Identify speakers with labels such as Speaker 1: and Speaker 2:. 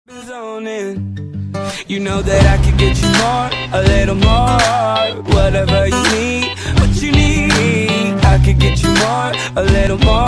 Speaker 1: You know that I could get you more, a little more, whatever you need, what you need. I could get you more, a little more.